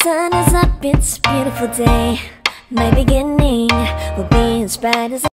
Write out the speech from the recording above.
sun is up, it's a beautiful day. My beginning will be as bright as